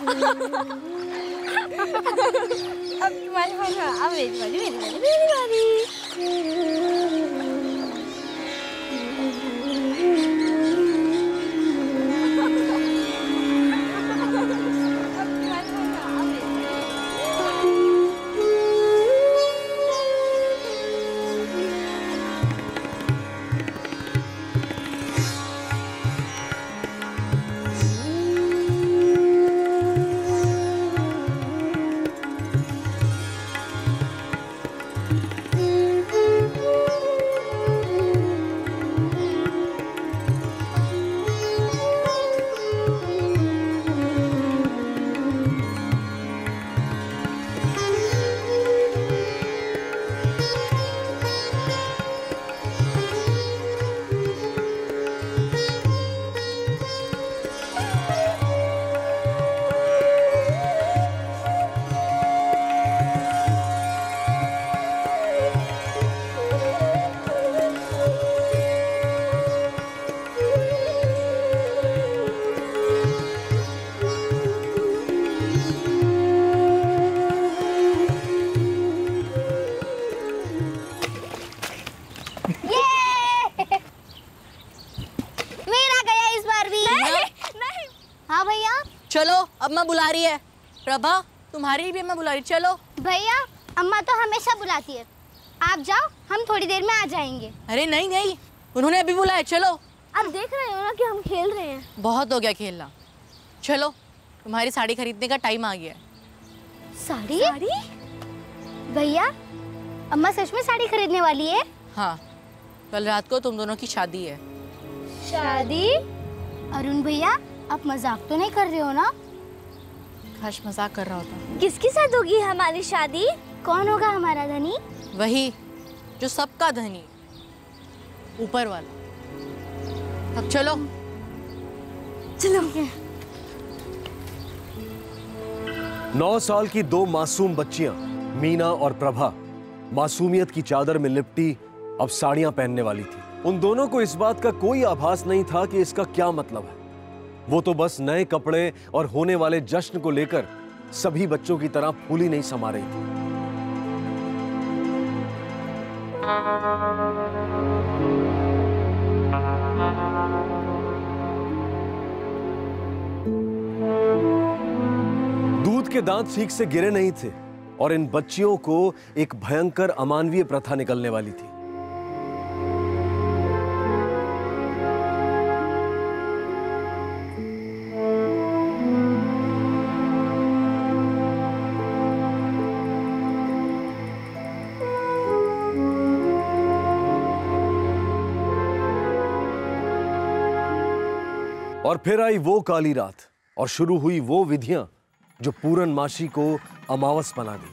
अब तुम्हारी बारी, अब मेरी बारी, मेरी बारी, मेरी बारी। चलो अम्मा बुला रही है। प्रभा तुम्हारी भी अम्मा बुला रही, चलो। भैया अम्मा तो हमेशा बुलाती है, आप जाओ, हम थोड़ी देर में आ जाएंगे। अरे नहीं नहीं, उन्होंने अभी बुलाया, चलो। अब देख रहे हो ना कि हम खेल रहे हैं। बहुत हो गया खेलना, चलो तुम्हारी साड़ी खरीदने का टाइम आ गया है। साड़ी? भैया अम्मा सच में साड़ी खरीदने वाली है? हाँ, कल रात को तुम दोनों की शादी है। शादी? अरुण भैया आप मजाक तो नहीं कर रहे हो ना? हर्ष मजाक कर रहा होता। किसके साथ होगी हमारी शादी? कौन होगा हमारा धनी? वही जो सबका धनी, ऊपर वाला। अब चलो चलो। 9 साल की 2 मासूम बच्चियां मीना और प्रभा मासूमियत की चादर में लिपटी अब साड़ियां पहनने वाली थी। उन दोनों को इस बात का कोई आभास नहीं था कि इसका क्या मतलब है। वो तो बस नए कपड़े और होने वाले जश्न को लेकर सभी बच्चों की तरह फूली नहीं समा रही थी। दूध के दांत ठीक से गिरे नहीं थे और इन बच्चियों को एक भयंकर अमानवीय प्रथा निकलने वाली थी। और फिर आई वो काली रात और शुरू हुई वो विधियां जो पूरनमाशी को अमावस बना दी।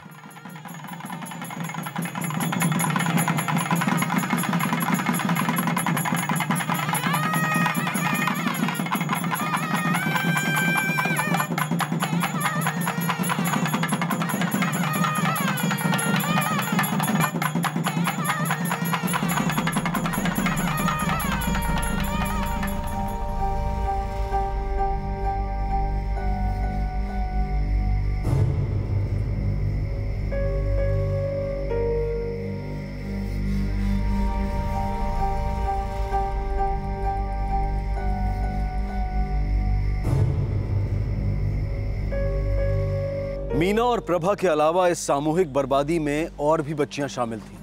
मीना और प्रभा के अलावा इस सामूहिक बर्बादी में और भी बच्चियां शामिल थीं।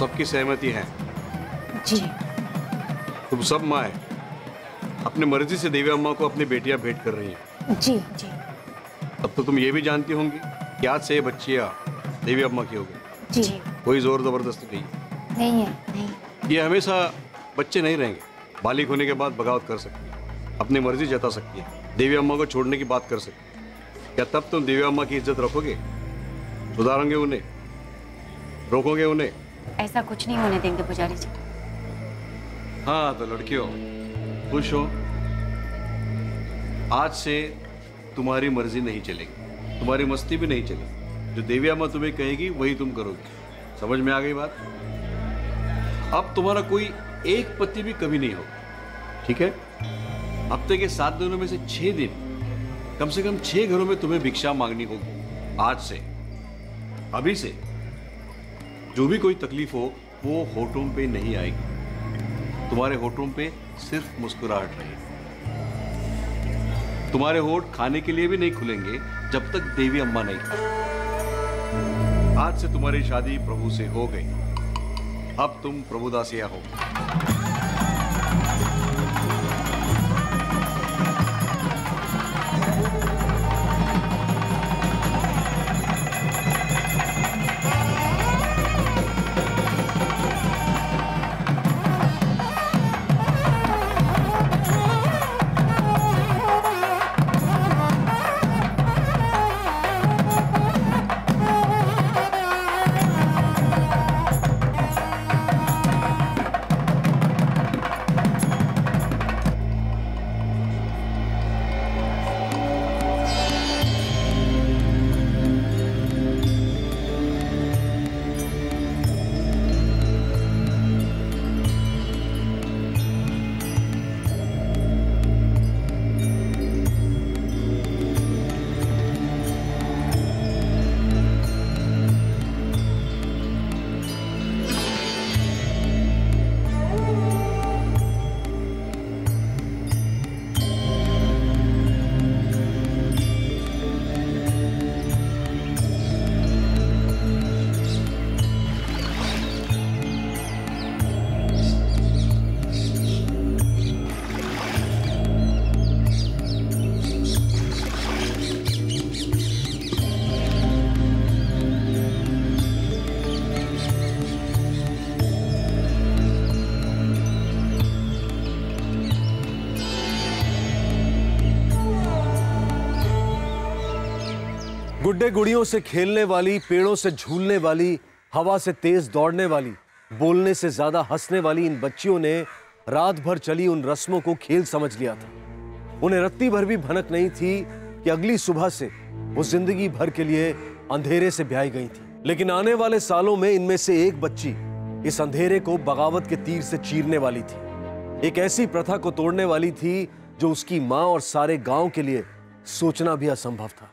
सबकी सहमति है? जी। तुम सब माँ अपनी मर्जी से देवी अम्मा को अपनी बेटियां भेंट कर रही हैं। जी जी। अब तो तुम ये भी जानती होंगी कि आज से ये बच्चियां देवी अम्मा की हो गई। जी। कोई जोर जबरदस्ती नहीं नहीं है। नहीं। ये हमेशा बच्चे नहीं रहेंगे। बालिग होने के बाद बगावत कर सकती है, अपनी मर्जी जता सकती है, देवी अम्मा को छोड़ने की बात कर सकती है। क्या तब तुम देवी अम्मा की इज्जत रखोगे? सुधारोगे उन्हें? रोकोगे उन्हें? ऐसा कुछ नहीं होने देंगे पुजारी जी। हाँ तो लड़कियों खुश हो। आज से तुम्हारी मर्जी नहीं चलेगी, तुम्हारी मस्ती भी नहीं चलेगी। जो देवी अम्मा तुम्हें कहेगी वही तुम करोगे। समझ में आ गई बात? अब तुम्हारा कोई एक पति भी कभी नहीं होगा, ठीक है? हफ्ते के 7 दिनों में से 6 दिन कम से कम 6 घरों में तुम्हें भिक्षा मांगनी होगी। आज से, अभी से जो भी कोई तकलीफ हो वो होठों पे नहीं आएगी। तुम्हारे होठों पे सिर्फ मुस्कुराहट रहेगी। तुम्हारे होठ खाने के लिए भी नहीं खुलेंगे जब तक देवी अम्मा नहीं खाए। आज से तुम्हारी शादी प्रभु से हो गई। अब तुम प्रभुदासिया हो। गुड्डे गुड़ियों से खेलने वाली, पेड़ों से झूलने वाली, हवा से तेज दौड़ने वाली, बोलने से ज्यादा हंसने वाली इन बच्चियों ने रात भर चली उन रस्मों को खेल समझ लिया था। उन्हें रत्ती भर भी भनक नहीं थी कि अगली सुबह से वो जिंदगी भर के लिए अंधेरे से ब्याही गई थी। लेकिन आने वाले सालों में इनमें से एक बच्ची इस अंधेरे को बगावत के तीर से चीरने वाली थी। एक ऐसी प्रथा को तोड़ने वाली थी जो उसकी माँ और सारे गांव के लिए सोचना भी असंभव था।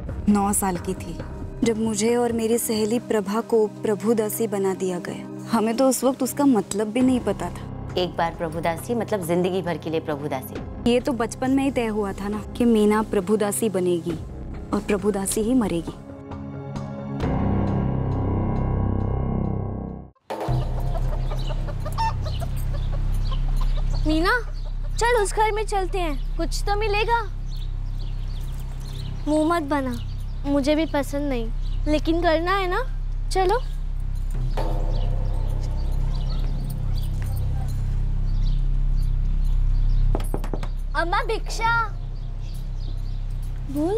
9 साल की थी जब मुझे और मेरी सहेली प्रभा को प्रभुदासी बना दिया गया। हमें तो उस वक्त उसका मतलब भी नहीं पता था। एक बार प्रभुदासी मतलब जिंदगी भर के लिए प्रभुदासी। ये तो बचपन में ही तय हुआ था ना कि मीना प्रभुदासी बनेगी और प्रभुदासी ही मरेगी। मीना, चल उस घर में चलते हैं, कुछ तो मिलेगा। मुंह मत बना, मुझे भी पसंद नहीं, लेकिन करना है ना, चलो। अम्मा भिक्षा। बोल।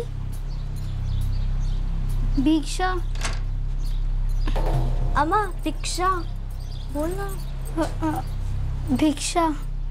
भिक्षा। अम्मा भिक्षा बोलना। भिक्षा।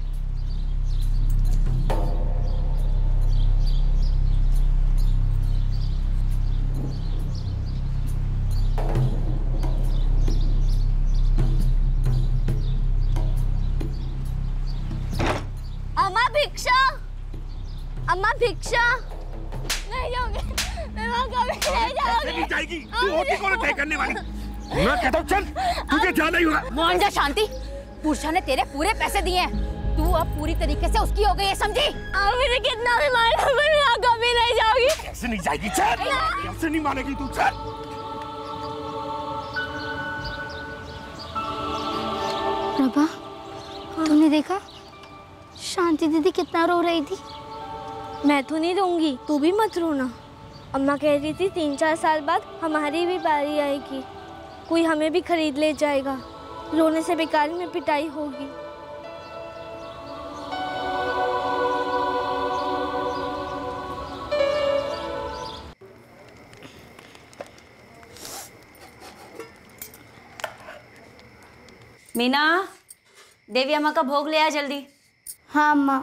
अम्मा भिक्षा। नहीं जाओगे, मैं वहाँ कभी नहीं जाऊंगी। नहीं जाएगी, तू होती कौन तय करने वाली? मैं कहता हूँ चल, तुझे जाना ही होगा। मान जा शांति, पुरुषा ने तेरे पूरे पैसे दिए हैं, तू अब पूरी तरीके से उसकी हो गई है, समझी? मुझे कितना भी मारो, मैं वहाँ कभी नहीं जाऊंगी। कैसे नहीं जाएगी? चल, कैसे नहीं मानेगी तू? चल। प्रभा, तुमने देखा शांति दीदी कितना रो रही थी। मैं तो नहीं रहूंगी, तू भी मत रोना। अम्मा कह रही थी 3-4 साल बाद हमारी भी बारी आएगी, कोई हमें भी खरीद ले जाएगा। रोने से बेकार में पिटाई होगी। मीना, देवी अम्मा का भोग ले आ जल्दी। हाँ अम्मा।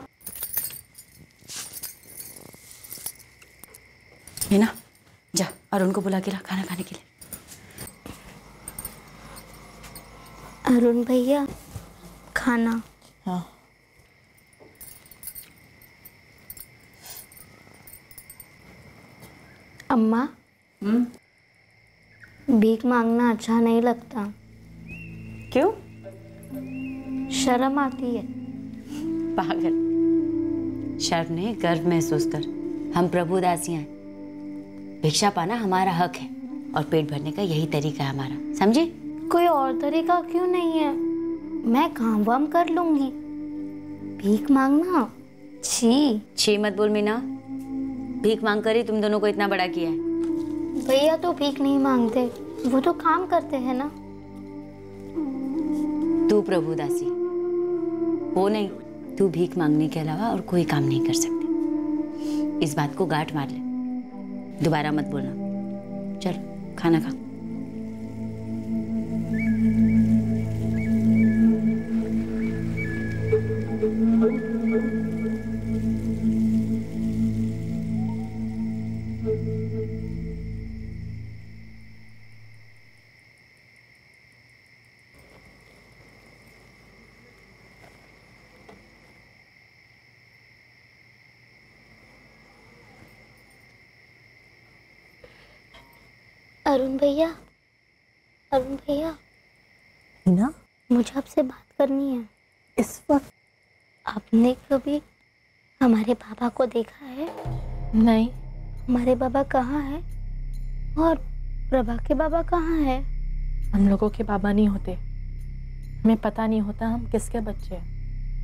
मीना, जा अरुण को बुला के ला खाना खाने के लिए। अरुण भैया, खाना। हाँ। अम्मा, भीख मांगना अच्छा नहीं लगता। क्यों? शर्म आती है। पागल, शर्म नहीं, गर्व महसूस कर। हम प्रभु दासियां हैं। भिक्षा पाना हमारा हक है और पेट भरने का यही तरीका है हमारा, समझे? कोई और तरीका क्यों नहीं है? मैं काम वाम कर लूंगी। भीख मांगना छी। छी मत बोल मीना, भीख मांग कर ही तुम दोनों को इतना बड़ा किया है। भैया तो भीख नहीं मांगते, वो तो काम करते हैं ना। तू प्रभु दासी वो नहीं, तू भीख मांगने के अलावा और कोई काम नहीं कर सकती। इस बात को गांठ मार ले, दोबारा मत बोलना। चल खाना खा। अरुण भैया, अरुण भैया, मीना, मुझे आपसे बात करनी है। इस वक्त? आपने कभी हमारे पापा को देखा है? नहीं। हमारे बाबा कहाँ है और प्रभा के बाबा कहाँ है? हम लोगों के बाबा नहीं होते, हमें पता नहीं होता हम किसके बच्चे हैं।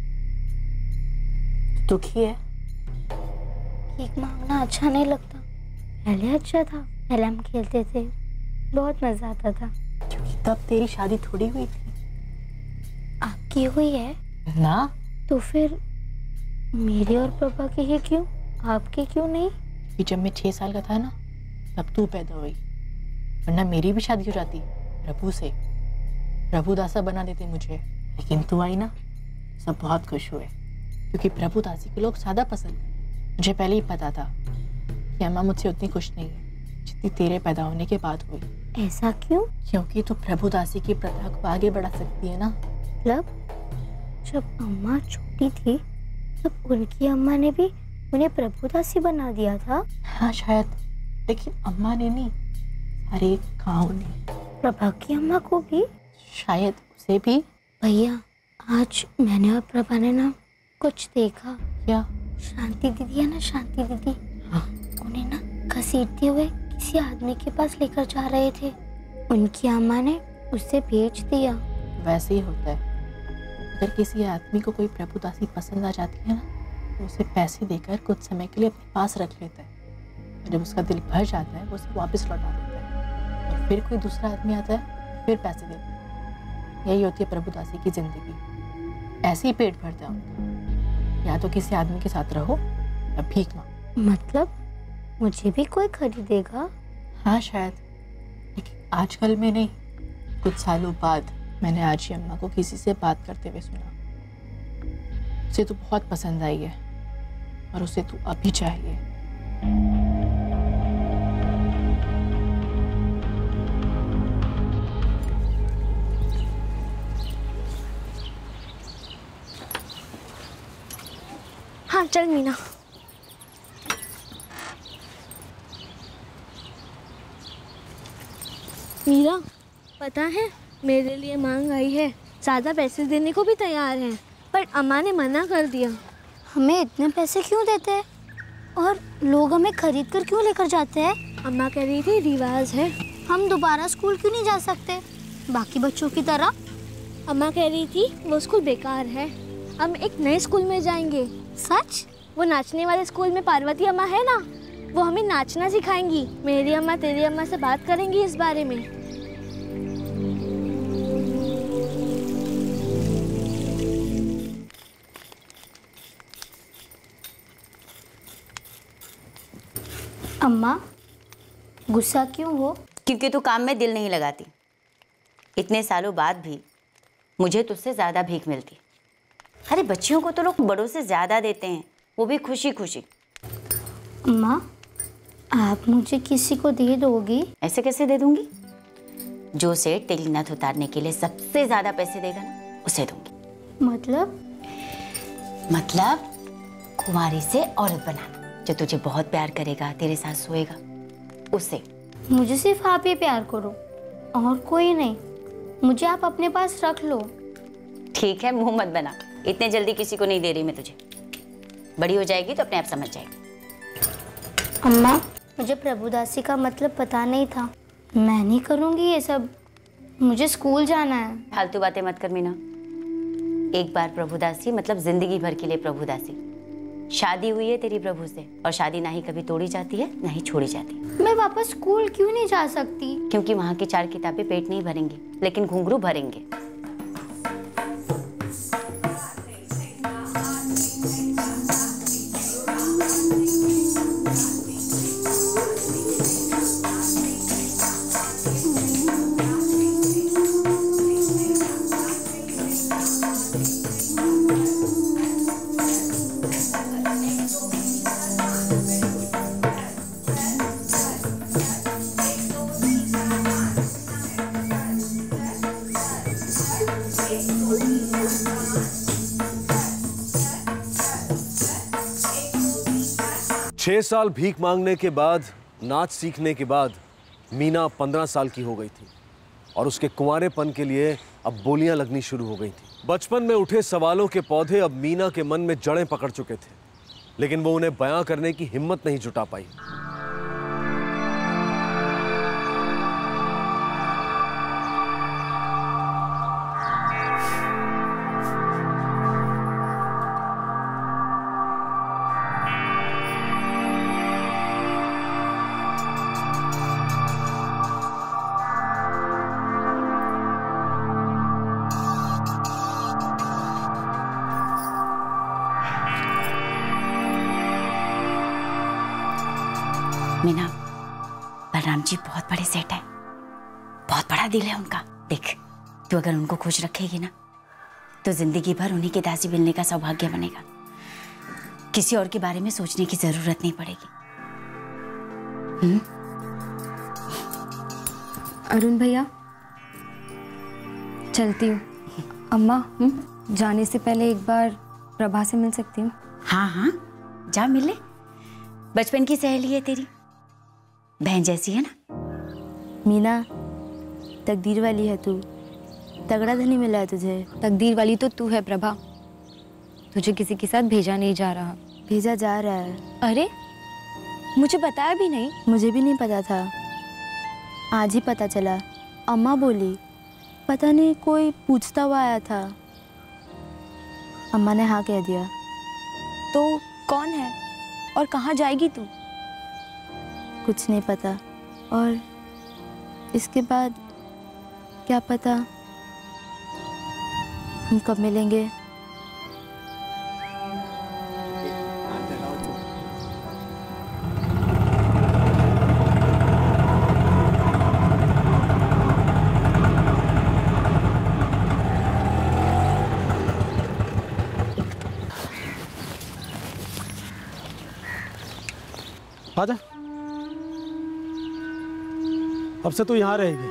दुखी है? भीख मांगना अच्छा नहीं लगता। पहले अच्छा था, पहले हम खेलते थे, बहुत मजा आता था। क्योंकि तब तेरी शादी थोड़ी हुई थी। आपकी हुई है ना? तो फिर मेरी और पापा की ही क्यों, आपकी क्यों नहीं? कि जब मैं 6 साल का था ना, तब तू पैदा हुई, वरना मेरी भी शादी हो जाती प्रभु से। प्रभु दासा बना देते मुझे, लेकिन तू आई ना, सब बहुत खुश हुए, क्योंकि प्रभु दासी के लोग सादा पसंद है। मुझे पहले ही पता था कि अम्मा मुझसे उतनी खुश नहीं है जितनी तेरे पैदा होने के बाद हुई। ऐसा क्यों? क्योंकि तू प्रभु दासी की प्रथा को आगे बढ़ा सकती है ना। मतलब जब अम्मा छोटी थी तब उनकी अम्मा ने भी उन्हें प्रभु दासी बना दिया था। हाँ शायद, लेकिन अम्मा ने नहीं, सारे गाँव ने। प्रभा की अम्मा को भी? शायद उसे भी। भैया, आज मैंने और प्रभा ने ना कुछ देखा। क्या? शांति दीदी है ना, शांति दीदी, हाँ। उन्हें ना घसीटते हुए किसी आदमी के पास लेकर जा रहे थे। उनकी अम्मा ने उसे बेच दिया। वैसे ही होता है, अगर किसी आदमी को कोई प्रभु दासी पसंद आ जाती है ना, तो उसे पैसे देकर कुछ समय के लिए अपने पास रख लेता है। और जब उसका दिल भर जाता है वो उसे वापस लौटा देता है, और फिर कोई दूसरा आदमी आता है, फिर पैसे देता है। यही होती है प्रभु दासी की जिंदगी। ऐसे ही पेट भरता है उनका। या तो किसी आदमी के साथ रहो या भीख मांगो। मतलब मुझे भी कोई खरीदेगा? हाँ शायद, लेकिन आजकल में नहीं। कुछ सालों बाद मैंने आज ही अम्मा को किसी से बात करते हुए सुना। उसे तो बहुत पसंद आई है और उसे तू अभी चाहिए। हाँ चल मीना। मीरा, पता है मेरे लिए मांग आई है, ज़्यादा पैसे देने को भी तैयार है, पर अम्मा ने मना कर दिया। हमें इतने पैसे क्यों देते हैं और लोग हमें खरीद कर क्यों लेकर जाते हैं? अम्मा कह रही थी रिवाज है। हम दोबारा स्कूल क्यों नहीं जा सकते बाकी बच्चों की तरह? अम्मा कह रही थी वो स्कूल बेकार है, हम एक नए स्कूल में जाएंगे। सच? वो नाचने वाले स्कूल में पार्वती अम्मा है ना, वो हमें नाचना सिखाएंगी। मेरी अम्मा तेरी अम्मा से बात करेंगी इस बारे में। अम्मा गुस्सा क्यों हो? क्योंकि तू काम में दिल नहीं लगाती। इतने सालों बाद भी मुझे तुझसे ज़्यादा भीख मिलती। अरे बच्चियों को तो लोग बड़ों से ज़्यादा देते हैं, वो भी खुशी खुशी। अम्मा आप मुझे किसी को दे दोगी? ऐसे कैसे दे दूंगी? जो सेठ तेरी नथ उतारने के लिए सबसे ज़्यादा पैसे देगा ना, उसे दूंगी। मतलब कुंवारी से औरत बनाना, जो तुझे बहुत प्यार करेगा, तेरे साथ सोएगा, उसे। मुझे सिर्फ आप ही प्यार करो और कोई नहीं। मुझे आप अपने पास रख लो। ठीक है, मुंह मत बना। इतने जल्दी किसी को नहीं दे रही मैं तुझे। बड़ी हो जाएगी तो अपने आप समझ जाएगी। अम्मा मुझे प्रभुदासी का मतलब पता नहीं था। मैं नहीं करूँगी ये सब, मुझे स्कूल जाना है। फालतू बातें मत कर मीना। एक बार प्रभुदासी मतलब जिंदगी भर के लिए प्रभुदासी। शादी हुई है तेरी प्रभु से, और शादी ना ही कभी तोड़ी जाती है ना ही छोड़ी जाती। मैं वापस स्कूल क्यों नहीं जा सकती? क्योंकि वहाँ की 4 किताबें पेट नहीं भरेंगी, लेकिन घुंघरू भरेंगे। छह साल भीख मांगने के बाद, नाच सीखने के बाद मीना 15 साल की हो गई थी और उसके कुंवारेपन के लिए अब बोलियां लगनी शुरू हो गई थी। बचपन में उठे सवालों के पौधे अब मीना के मन में जड़ें पकड़ चुके थे, लेकिन वो उन्हें बयां करने की हिम्मत नहीं जुटा पाई। मीना, बलराम जी बहुत बड़े सेठ हैं, बहुत बड़ा दिल है उनका। देख, तू अगर उनको खुश रखेगी ना, तो जिंदगी भर उन्हीं के दासी मिलने का सौभाग्य बनेगा। किसी और के बारे में सोचने की जरूरत नहीं पड़ेगी। अरुण भैया, चलती हूँ। अम्मा, जाने से पहले एक बार प्रभा से मिल सकती हूँ? हाँ हाँ, जा मिले। बचपन की सहेली है तेरी, बहन जैसी है ना। मीना, तकदीर वाली है तू, तगड़ा धनी मिला है तुझे। तकदीर वाली तो तू है प्रभा, तुझे किसी के साथ भेजा नहीं जा रहा। भेजा जा रहा है। अरे, मुझे बताया भी नहीं। मुझे भी नहीं पता था, आज ही पता चला। अम्मा बोली पता नहीं कोई पूछता हुआ आया था, अम्मा ने हाँ कह दिया। तो कौन है और कहाँ जाएगी तू? कुछ नहीं पता, और इसके बाद क्या पता हम कब मिलेंगे। आजा, अब से तू यहाँ रहेगी।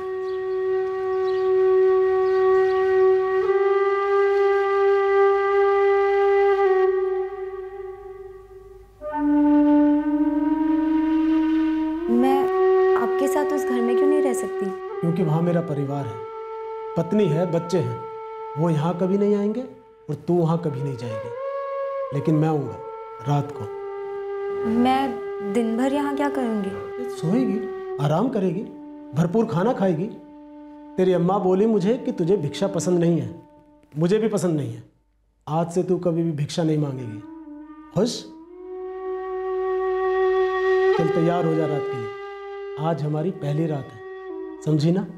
मैं आपके साथ उस घर में क्यों नहीं रह सकती? क्योंकि वहाँ मेरा परिवार है, पत्नी है, बच्चे हैं। वो यहाँ कभी नहीं आएंगे और तू वहाँ कभी नहीं जाएगी, लेकिन मैं आऊँगा रात को। मैं दिन भर यहाँ क्या करूँगी? सोएगी, आराम करेगी, भरपूर खाना खाएगी। तेरी अम्मा बोली मुझे कि तुझे भिक्षा पसंद नहीं है, मुझे भी पसंद नहीं है। आज से तू कभी भी भिक्षा नहीं मांगेगी। खुश? चल तैयार हो जा रात के लिए। आज हमारी पहली रात है, समझी ना?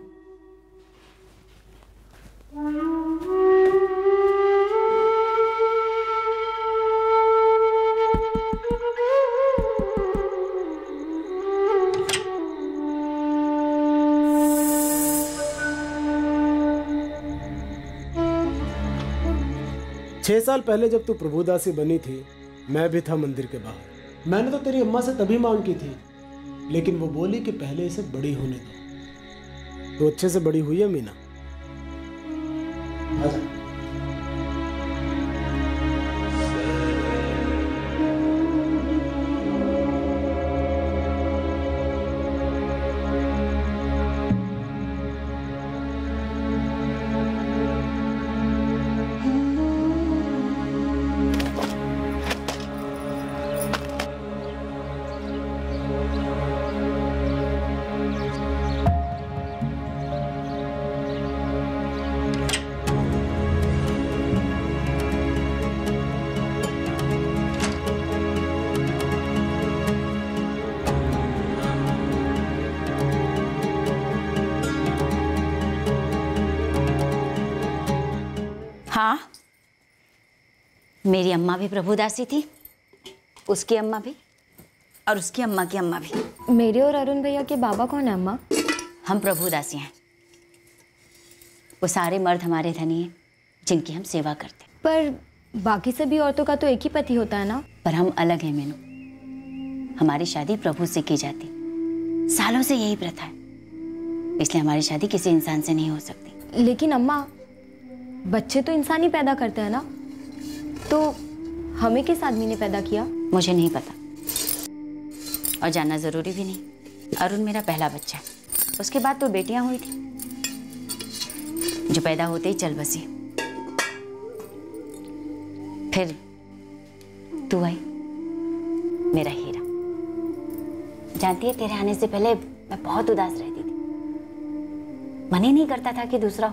छह साल पहले जब तू प्रभुदासी बनी थी, मैं भी था मंदिर के बाहर। मैंने तो तेरी अम्मा से तभी मांग की थी, लेकिन वो बोली कि पहले इसे बड़ी होने दो। तो अच्छे से बड़ी हुई है मीना। आजा। हाँ, मेरी अम्मा भी प्रभुदासी थी, उसकी अम्मा भी, और उसकी अम्मा की अम्मा भी। मेरे और अरुण भैया के बाबा कौन है अम्मा? हम प्रभुदासी हैं। वो सारे मर्द हमारे धनी हैं जिनकी हम सेवा करते हैं। पर बाकी सभी औरतों का तो एक ही पति होता है ना? पर हम अलग हैं मीनू। हमारी शादी प्रभु से की जाती, सालों से यही प्रथा है, इसलिए हमारी शादी किसी इंसान से नहीं हो सकती। लेकिन अम्मा, बच्चे तो इंसान ही पैदा करते हैं ना, तो हमें किस आदमी ने पैदा किया? मुझे नहीं पता और जानना जरूरी भी नहीं। अरुण मेरा पहला बच्चा है, उसके बाद तो बेटियां हुई थी जो पैदा होते ही चल बसी। फिर तू आई, मेरा हीरा। जानती है, तेरे आने से पहले मैं बहुत उदास रहती थी, मन ही नहीं करता था कि दूसरा हो,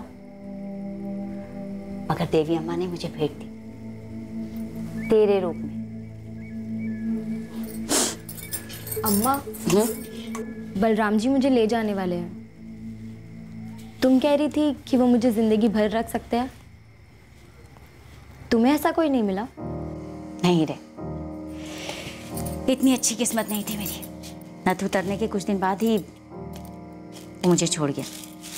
मगर देवी अम्मा ने मुझे भेंट दी तेरे रूप में। अम्मा, बलराम जी मुझे ले जाने वाले हैं। तुम कह रही थी कि वो मुझे जिंदगी भर रख सकते हैं। तुम्हें ऐसा कोई नहीं मिला? नहीं रे, इतनी अच्छी किस्मत नहीं थी मेरी। नथ उतरने के कुछ दिन बाद ही वो मुझे छोड़ गया।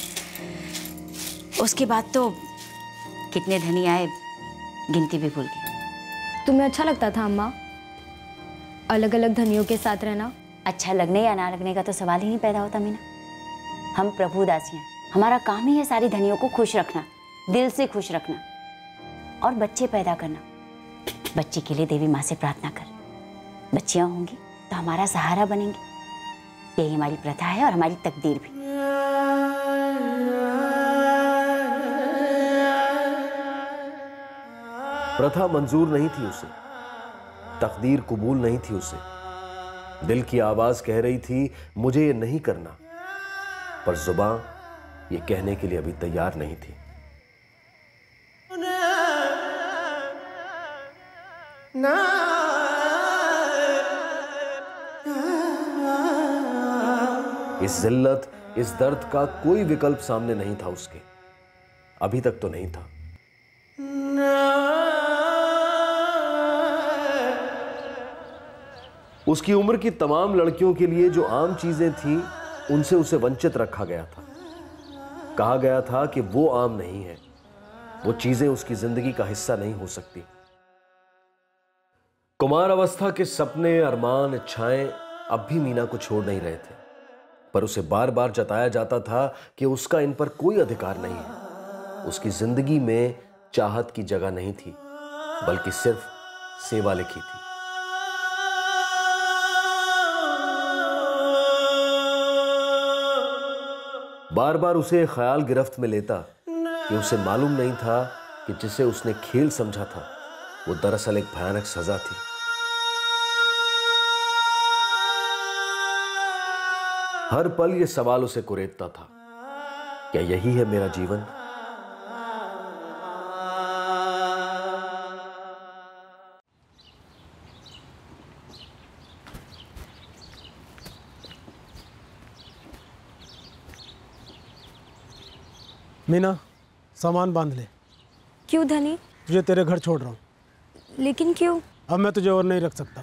उसके बाद तो कितने धनी आए, गिनती भी भूल गई। तुम्हें अच्छा लगता था अम्मा अलग अलग धनियों के साथ रहना? अच्छा लगने या ना लगने का तो सवाल ही नहीं पैदा होता मीना। हम प्रभुदासी हैं, हमारा काम ही है सारी धनियों को खुश रखना, दिल से खुश रखना और बच्चे पैदा करना। बच्चे के लिए देवी माँ से प्रार्थना कर, बच्चियाँ होंगी तो हमारा सहारा बनेंगी। यही हमारी प्रथा है और हमारी तकदीर भी। प्रथा मंजूर नहीं थी उसे, तकदीर कबूल नहीं थी उसे। दिल की आवाज कह रही थी मुझे ये नहीं करना, पर जुबान ये कहने के लिए अभी तैयार नहीं थी। इस जिल्लत, इस दर्द का कोई विकल्प सामने नहीं था उसके, अभी तक तो नहीं था। उसकी उम्र की तमाम लड़कियों के लिए जो आम चीजें थी, उनसे उसे वंचित रखा गया था। कहा गया था कि वो आम नहीं है, वो चीजें उसकी जिंदगी का हिस्सा नहीं हो सकती। कुमार अवस्था के सपने, अरमान, इच्छाएं अब भी मीना को छोड़ नहीं रहे थे, पर उसे बार बार जताया जाता था कि उसका इन पर कोई अधिकार नहीं है। उसकी जिंदगी में चाहत की जगह नहीं थी, बल्कि सिर्फ सेवा लिखी थी। बार बार उसे ख्याल गिरफ्त में लेता कि उसे मालूम नहीं था कि जिसे उसने खेल समझा था वो दरअसल एक भयानक सजा थी। हर पल ये सवाल उसे कुरेदता था, क्या यही है मेरा जीवन? मीना, सामान बांध ले। क्यों धनी? तुझे तेरे घर छोड़ रहा हूँ। लेकिन क्यों? अब मैं तुझे और नहीं रख सकता।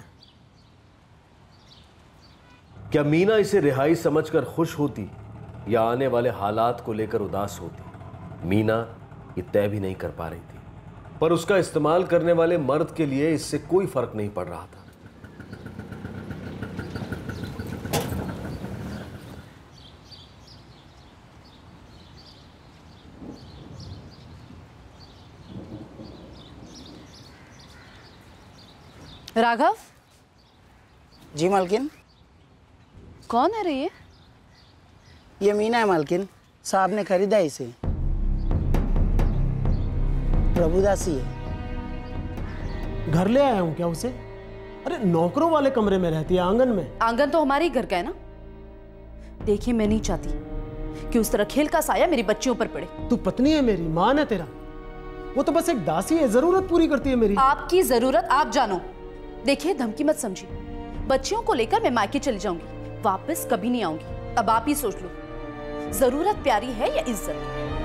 क्या मीना इसे रिहाई समझकर खुश होती या आने वाले हालात को लेकर उदास होती? मीना ये तय भी नहीं कर पा रही थी, पर उसका इस्तेमाल करने वाले मर्द के लिए इससे कोई फर्क नहीं पड़ रहा था। राघव। जी मालकिन। कौन है रे ये मीना है मालकिन, साहब ने खरीदा इसे। प्रभुदासी है। घर ले आया हूँ क्या उसे? अरे नौकरों वाले कमरे में रहती है, आंगन में। आंगन तो हमारे ही घर का है ना। देखिए, मैं नहीं चाहती कि उस तरह खेल का साया मेरी बच्चियों पर पड़े। तू पत्नी है मेरी, मान है तेरा। वो तो बस एक दासी है, जरूरत पूरी करती है मेरी। आपकी जरूरत आप जानो। देखिए, धमकी मत समझिए। बच्चियों को लेकर मैं मायके चली जाऊंगी, वापस कभी नहीं आऊंगी। अब आप ही सोच लो, जरूरत प्यारी है या इज्जत?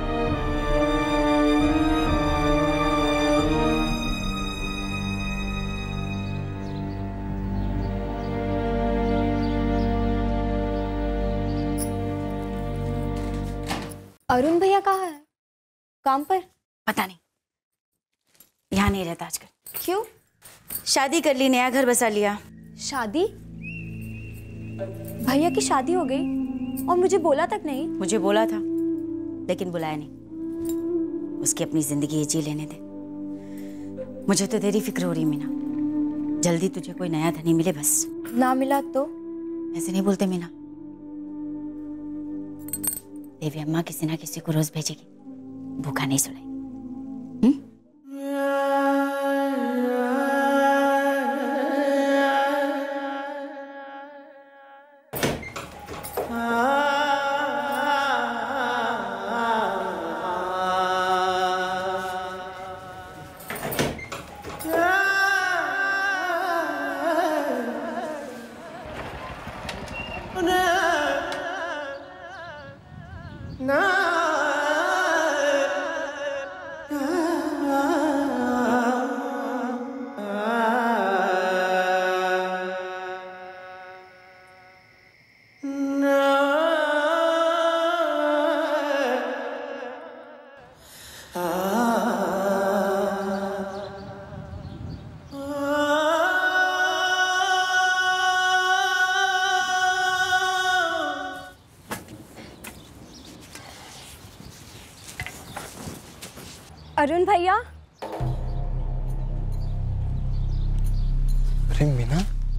अरुण भैया कहाँ है? काम पर? पता नहीं, यहाँ नहीं रहता आजकल। क्यों? शादी कर ली, नया घर बसा लिया। शादी? भैया की शादी हो गई और मुझे बोला तक नहीं। मुझे बोला था, लेकिन बुलाया नहीं। उसकी अपनी जिंदगी जी लेने दे। मुझे तो तेरी फिक्र हो रही मीना। जल्दी तुझे कोई नया धनी मिले बस। ना मिला तो? ऐसे नहीं बोलते मीना। देवी अम्मा किसी ना किसी को रोज भेजेगी, भूखा नहीं सुनाई। अरुण भैया। अरे मीना,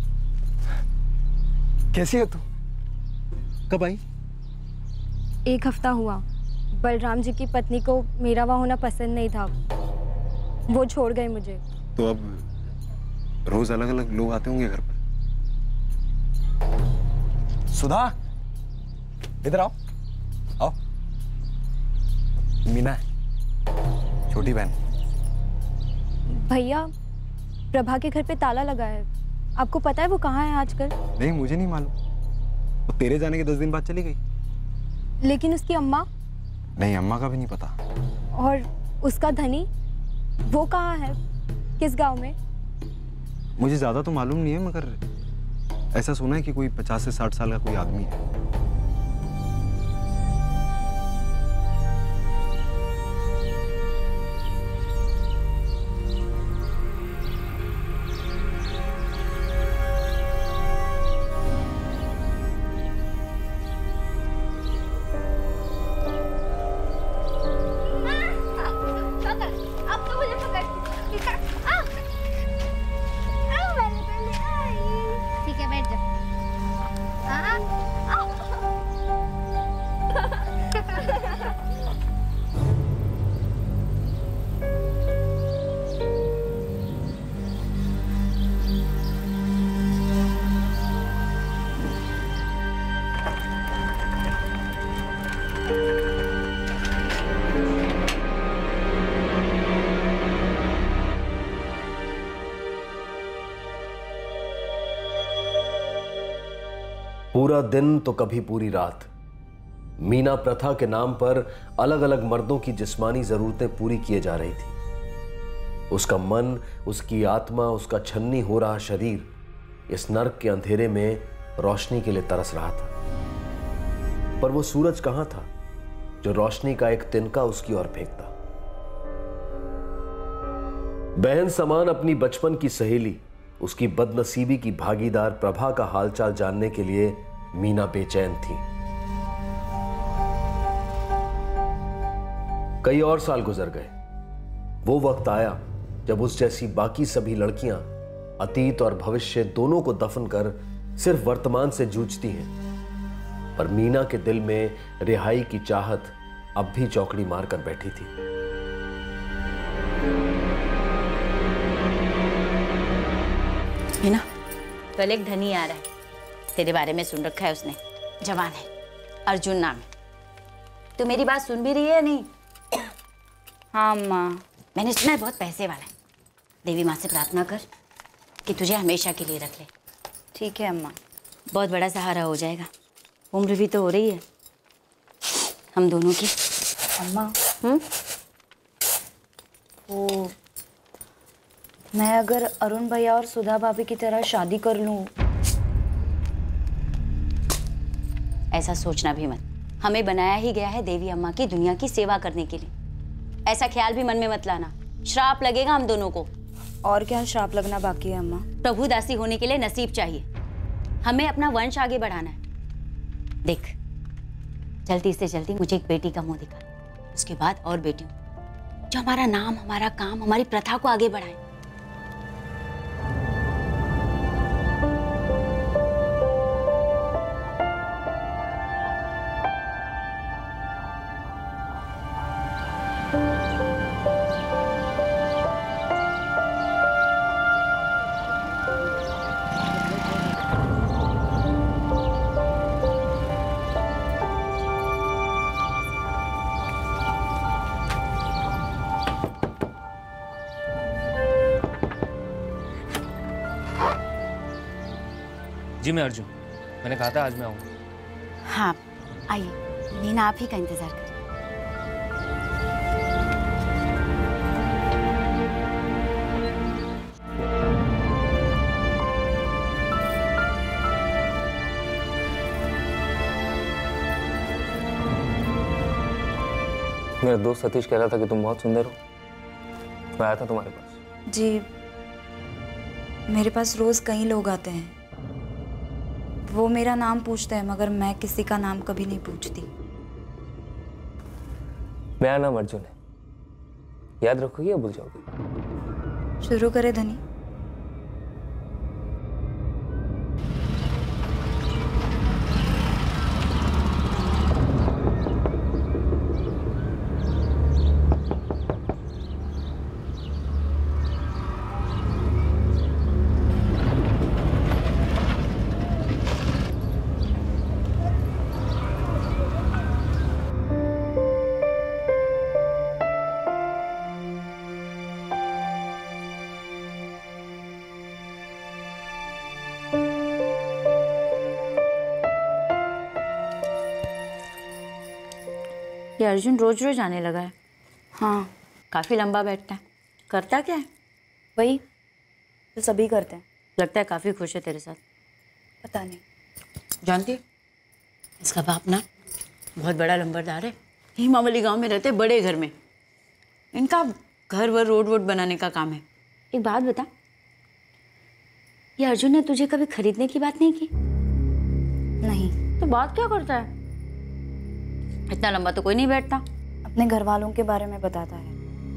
कैसी है तू? कब आई? एक हफ्ता हुआ। बलराम जी की पत्नी को मेरा वहाँ होना पसंद नहीं था, वो छोड़ गए मुझे। तो अब रोज अलग अलग लोग आते होंगे घर पर। सुधा, इधर आओ। आओ। मीना है, छोटी बहन। भैया, प्रभा के घर पे ताला लगा है। आपको पता है वो कहाँ है आजकल? नहीं, मुझे नहीं मालूम। वो तेरे जाने के 10 दिन बाद चली गई। लेकिन उसकी अम्मा? नहीं, अम्मा का भी नहीं पता। और उसका धनी, वो कहाँ है? किस गांव में? मुझे ज्यादा तो मालूम नहीं है, मगर ऐसा सुना है कि कोई 50 से 60 साल का कोई आदमी है। पूरा दिन तो कभी पूरी रात, मीना प्रथा के नाम पर अलग अलग मर्दों की जिस्मानी जरूरतें पूरी किए जा रही थी। उसका मन, उसकी आत्मा, उसका छन्नी हो रहा शरीर इस नर्क के अंधेरे में रोशनी के लिए तरस रहा था। पर वो सूरज कहां था जो रोशनी का एक तिनका उसकी ओर फेंकता। बहन समान अपनी बचपन की सहेली, उसकी बदनसीबी की भागीदार प्रभा का हालचाल जानने के लिए मीना बेचैन थी। कई और साल गुजर गए। वो वक्त आया जब उस जैसी बाकी सभी लड़कियां अतीत और भविष्य दोनों को दफन कर सिर्फ वर्तमान से जूझती हैं, पर मीना के दिल में रिहाई की चाहत अब भी चौकड़ी मारकर बैठी थी। मीना, कल एक धनी आ रहा है, तेरे बारे में सुन रखा है उसने। जवान है, अर्जुन नाम है। तू मेरी बात सुन भी रही है नहीं? हाँ माँ, मैंने सुना है बहुत पैसे वाला है। देवी माँ से प्रार्थना कर कि तुझे हमेशा के लिए रख ले। ठीक है अम्मा। बहुत बड़ा सहारा हो जाएगा। उम्र भी तो हो रही है हम दोनों की। अम्मा, वो मैं अगर अरुण भैया और सुधा भाभी की तरह शादी कर लूं? ऐसा सोचना भी मत। हमें बनाया ही गया है देवी अम्मा की दुनिया की सेवा करने के लिए। ऐसा ख्याल भी मन में मत लाना, श्राप लगेगा हम दोनों को। और क्या श्राप लगना बाकी है अम्मा? प्रभु दासी होने के लिए नसीब चाहिए। हमें अपना वंश आगे बढ़ाना है। देख, जल्दी से जल्दी मुझे एक बेटी का मुंह दिखा, उसके बाद और बेटियों, जो हमारा नाम, हमारा काम, हमारी प्रथा को आगे बढ़ाए। जी मैं अर्जुन, मैंने कहा था आज मैं आऊंगा। हाँ आइए, मीना आप ही का इंतजार कर। मेरा दोस्त सतीश कह रहा था कि तुम बहुत सुंदर हो, मैं आया था तुम्हारे पास। जी, मेरे पास रोज कई लोग आते हैं। वो मेरा नाम पूछते हैं, मगर मैं किसी का नाम कभी नहीं पूछती। मेरा नाम अर्जुन है, याद रखोगी या भूल जाओगी? शुरू करे धनी। ये अर्जुन रोज रोज आने लगा है। हाँ, काफी लंबा बैठता है। करता क्या है? वही तो सभी करते हैं। लगता है काफी खुश है तेरे साथ। पता नहीं। जानती है, इसका बाप ना बहुत बड़ा लंबरदार है, हिमावली गांव में रहते, बड़े घर में। इनका घर वर रोड वोड बनाने का काम है। एक बात बता, ये अर्जुन ने तुझे कभी खरीदने की बात नहीं की? नहीं। तो बात क्या करता है? इतना लंबा तो कोई नहीं बैठता। अपने घर वालों के बारे में बताता है,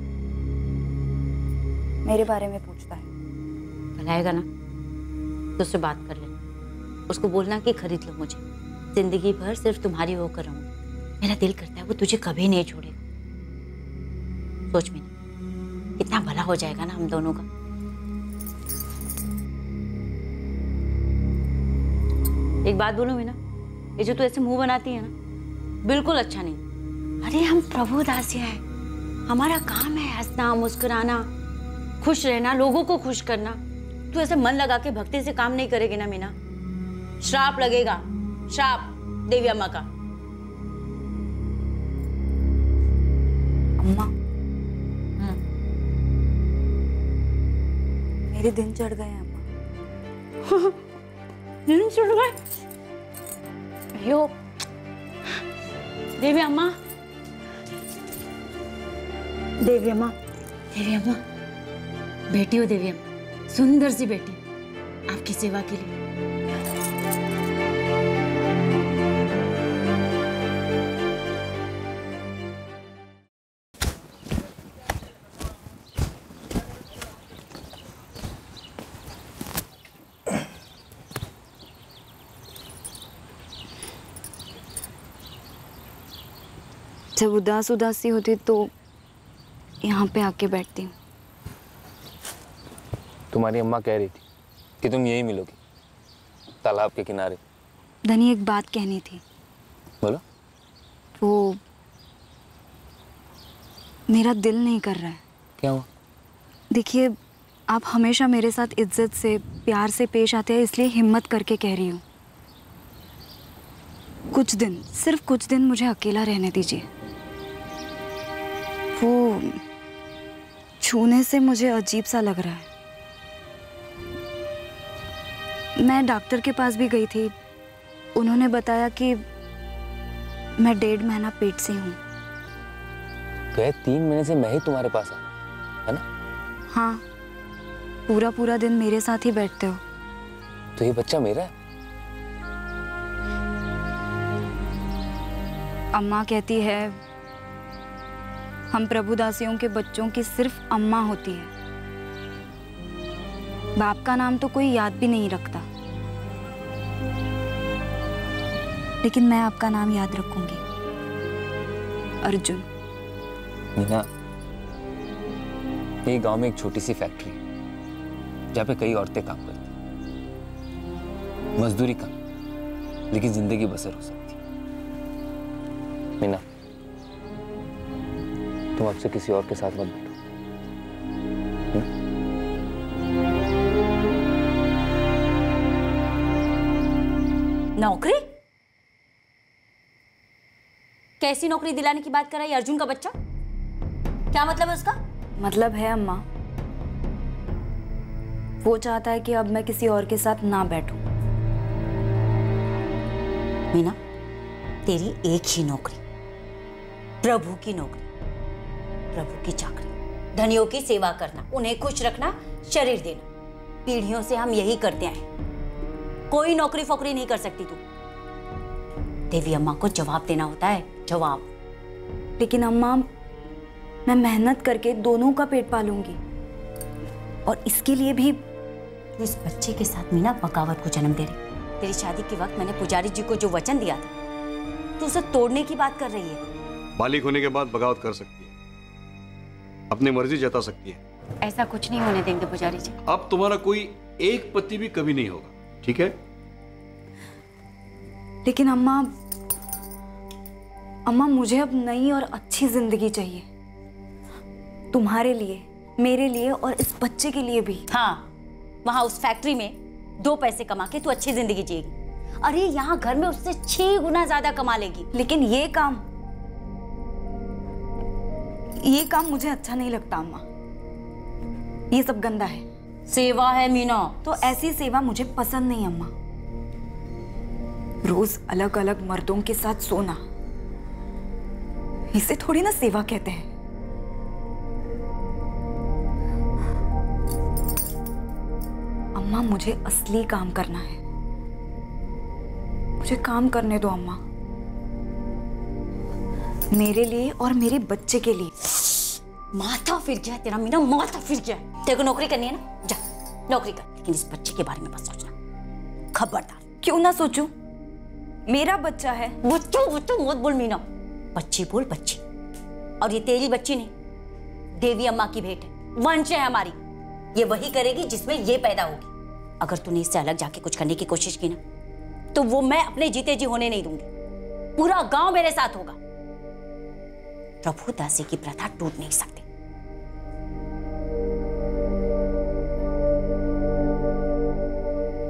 मेरे बारे में पूछता है। कल आएगा ना तो उससे बात कर ले। उसको बोलना कि खरीद लो मुझे, जिंदगी भर सिर्फ तुम्हारी होकर रहूं। मेरा दिल करता है वो तुझे कभी नहीं छोड़ेगा। सोच में कितना भला हो जाएगा ना हम दोनों का। एक बात बोलूं मीना, ये जो तू ऐसे मुंह बनाती है ना, बिल्कुल अच्छा नहीं। अरे हम प्रभु दासियां हैं, हमारा काम है हंसना, मुस्कुराना, खुश रहना, लोगों को खुश करना। तू ऐसे मन लगा के भक्ति से काम नहीं करेगी ना मीना, श्राप लगेगा। श्राप देवी अम्मा का। अम्मा, मेरे दिन चढ़ गए हैं अम्मा। दिन चढ़ गए? यो देवी अम्मा, देवी अम्मा, देवी अम्मा, बेटी हो देवी अम्मा, सुंदर सी बेटी, आपकी सेवा के लिए। जब उदास उदासी होती तो यहाँ पे आके बैठती हूँ। तुम्हारी अम्मा कह रही थी कि तुम यहीं मिलोगी, तालाब के किनारे। धनी, एक बात कहनी थी। बोलो। वो मेरा दिल नहीं कर रहा है। क्या हुआ? देखिए, आप हमेशा मेरे साथ इज्जत से, प्यार से पेश आते हैं, इसलिए हिम्मत करके कह रही हूँ। कुछ दिन, सिर्फ कुछ दिन मुझे अकेला रहने दीजिए। वो छूने से मुझे अजीब सा लग रहा है। मैं डॉक्टर के पास भी गई थी, उन्होंने बताया कि मैं 1.5 महीना पेट से हूँ। तो 3 महीने से मैं ही तुम्हारे पास आया, है ना? हाँ, पूरा दिन मेरे साथ ही बैठते हो। तो ये बच्चा मेरा है? अम्मा कहती है हम प्रभुदासियों के बच्चों की सिर्फ अम्मा होती है, बाप का नाम तो कोई याद भी नहीं रखता। लेकिन मैं आपका नाम याद रखूंगी, अर्जुन। मीना, ये गांव में एक छोटी सी फैक्ट्री है जहाँ पे कई औरतें काम करती हैं, मजदूरी काम, लेकिन जिंदगी बसर हो सकती है। मीना, तुम अब से किसी और के साथ मत बैठो। नौकरी? कैसी नौकरी दिलाने की बात कर रहा है अर्जुन का बच्चा? क्या मतलब है उसका? मतलब है अम्मा, वो चाहता है कि अब मैं किसी और के साथ ना बैठूं। मीना, तेरी एक ही नौकरी, प्रभु की नौकरी, प्रभु की चाकरी, धनियों की सेवा करना, उन्हें खुश रखना, शरीर देना। पीढ़ियों से हम यही करते आए, कोई नौकरी फोकरी नहीं कर सकती तू। देवी अम्मा को जवाब देना होता है, जवाब। लेकिन अम्मा, मैं मेहनत करके दोनों का पेट पालूंगी, और इसके लिए भी तू इस बच्चे के साथ मीना बगावत को जन्म दे रही। तेरी शादी के वक्त मैंने पुजारी जी को जो वचन दिया था, तू उसे तोड़ने की बात कर रही है। मालिक होने के बाद बगावत कर सकती है, अपनी मर्जी जता सकती है। ऐसा कुछ नहीं होने देंगे पुजारी जी। अब तुम्हारा कोई एक पति भी कभी नहीं होगा, ठीक है? लेकिन अम्मा, मुझे अब नई और अच्छी जिंदगी चाहिए, तुम्हारे लिए, मेरे लिए और इस बच्चे के लिए भी। हाँ, वहां उस फैक्ट्री में 2 पैसे कमा के तू अच्छी जिंदगी जिएगी। अरे यहाँ घर में उससे 6 गुना ज्यादा कमा लेगी। लेकिन ये काम मुझे अच्छा नहीं लगता अम्मा, ये सब गंदा है। सेवा है मीना। तो ऐसी सेवा मुझे पसंद नहीं अम्मा। रोज अलग अलग मर्दों के साथ सोना, इसे थोड़ी ना सेवा कहते हैं। अम्मा, मुझे असली काम करना है, मुझे काम करने दो अम्मा, मेरे लिए और मेरे बच्चे के लिए। माथा फिर गया तेरा मीना, माथा फिर गया। तेरे को नौकरी करनी है ना, जा नौकरी कर, लेकिन इस बच्चे के बारे में बस सोचना, खबरदार। क्यों ना सोचूं? मेरा बच्चा है। बच्चों मत बोल मीना, बच्ची बोल, बच्ची। और ये तेरी बच्ची नहीं, देवी अम्मा की भेंट है, वंश है हमारी। ये वही करेगी जिसमें ये पैदा होगी। अगर तूने इससे अलग जाके कुछ करने की कोशिश की ना, तो वो मैं अपने जीते जी होने नहीं दूंगी। पूरा गांव मेरे साथ होगा। प्रभु दासी की प्रथा टूट नहीं सकती।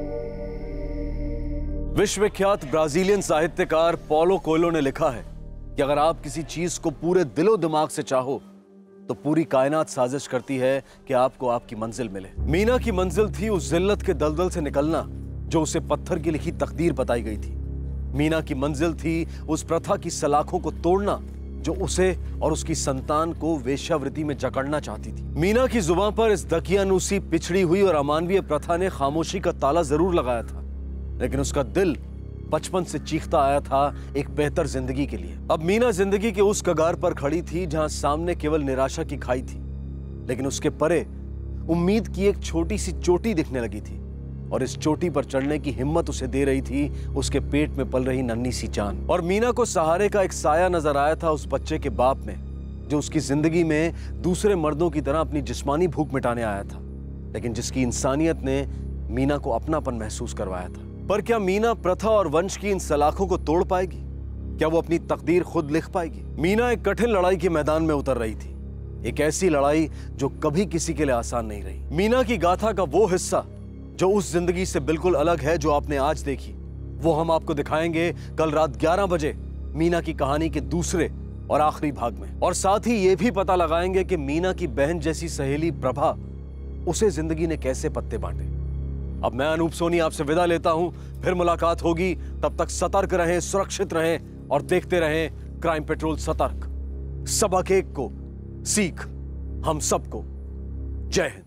विश्वविख्यात ब्राजीलियन साहित्यकार पौलो कोएल्हो ने लिखा है कि अगर आप किसी चीज को पूरे दिलो दिमाग से चाहो तो पूरी कायनात साजिश करती है कि आपको आपकी मंजिल मिले। मीना की मंजिल थी उस जिल्लत के दलदल से निकलना जो उसे पत्थर की लिखी तकदीर बताई गई थी। मीना की मंजिल थी उस प्रथा की सलाखों को तोड़ना जो उसे और उसकी संतान को वेश्यावृत्ति में जकड़ना चाहती थी। मीना की जुबान पर इस दकियानूसी, पिछड़ी हुई और अमानवीय प्रथा ने खामोशी का ताला जरूर लगाया था, लेकिन उसका दिल बचपन से चीखता आया था एक बेहतर जिंदगी के लिए। अब मीना जिंदगी के उस कगार पर खड़ी थी जहां सामने केवल निराशा की खाई थी, लेकिन उसके परे उम्मीद की एक छोटी सी चोटी दिखने लगी थी, और इस चोटी पर चढ़ने की हिम्मत उसे दे रही थी उसके पेट में पल रही नन्ही सी जान। और मीना को सहारे का एक साया नजर आया था उस बच्चे के बाप में, जो उसकी जिंदगी में दूसरे मर्दों की तरह अपनी जिस्मानी भूख मिटाने आया था, लेकिन जिसकी इंसानियत ने मीना को अपनापन महसूस करवाया था। पर क्या मीना प्रथा और वंश की इन सलाखों को तोड़ पाएगी? क्या वो अपनी तकदीर खुद लिख पाएगी? मीना एक कठिन लड़ाई के मैदान में उतर रही थी, एक ऐसी लड़ाई जो कभी किसी के लिए आसान नहीं रही। मीना की गाथा का वो हिस्सा जो उस जिंदगी से बिल्कुल अलग है जो आपने आज देखी, वो हम आपको दिखाएंगे कल रात 11 बजे मीना की कहानी के दूसरे और आखिरी भाग में। और साथ ही ये भी पता लगाएंगे कि मीना की बहन जैसी सहेली प्रभा, उसे जिंदगी ने कैसे पत्ते बांटे। अब मैं अनूप सोनी आपसे विदा लेता हूं, फिर मुलाकात होगी। तब तक सतर्क रहें, सुरक्षित रहें और देखते रहें क्राइम पेट्रोल सतर्क। सबक एक को सीख हम सबको। जय हिंद।